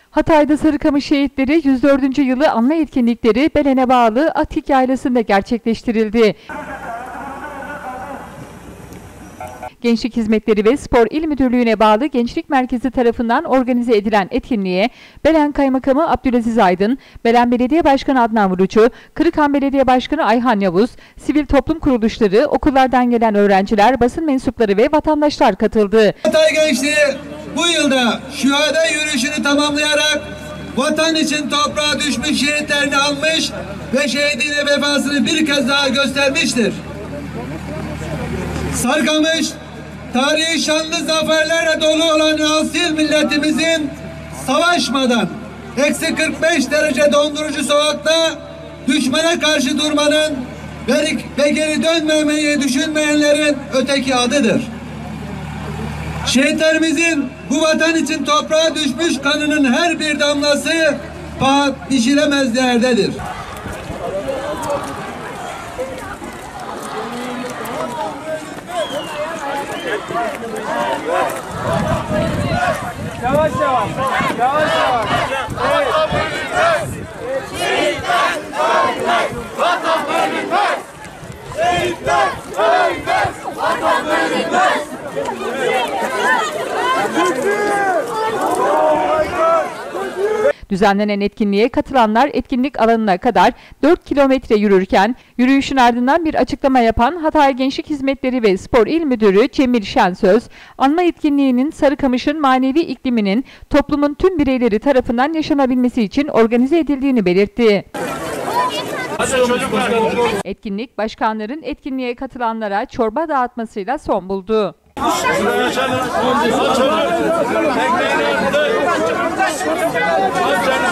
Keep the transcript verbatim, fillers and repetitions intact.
Hatay'da Sarıkamış Şehitleri yüz dördüncü yılı anma etkinlikleri Belen'e bağlı Atik Yaylası'nda gerçekleştirildi. Gençlik Hizmetleri ve Spor İl Müdürlüğü'ne bağlı Gençlik Merkezi tarafından organize edilen etkinliğe Belen Kaymakamı Abdülaziz Aydın, Belen Belediye Başkanı Adnan Vurucu, Kırıkhan Belediye Başkanı Ayhan Yavuz, sivil toplum kuruluşları, okullardan gelen öğrenciler, basın mensupları ve vatandaşlar katıldı. Hatay gençliği bu yılda şühada yürüyüşünü tamamlayarak vatan için toprağa düşmüş şehitlerini almış ve şehidine vefasını bir kez daha göstermiştir. Sarıkamış, tarihi şanlı zaferlerle dolu olan asil milletimizin savaşmadan eksi kırk beş derece dondurucu soğukta düşmana karşı durmanın ve geri dönmemeyi düşünmeyenlerin öteki adıdır. Şehitlerimizin bu vatan için toprağa düşmüş kanının her bir damlası paha biçilemez değerdedir. Yavaş yavaş, yavaş yavaş. Vatan bölünmez. Şehitler ölmez. Vatan bölünmez. Şehitler ölmez. Vatan bölünmez. Düzenlenen etkinliğe katılanlar etkinlik alanına kadar dört kilometre yürürken, yürüyüşün ardından bir açıklama yapan Hatay Gençlik Hizmetleri ve Spor İl Müdürü Cemil Şensöz, anma etkinliğinin Sarıkamış'ın manevi ikliminin toplumun tüm bireyleri tarafından yaşanabilmesi için organize edildiğini belirtti. Etkinlik, başkanların etkinliğe katılanlara çorba dağıtmasıyla son buldu. Açalım. Açalım.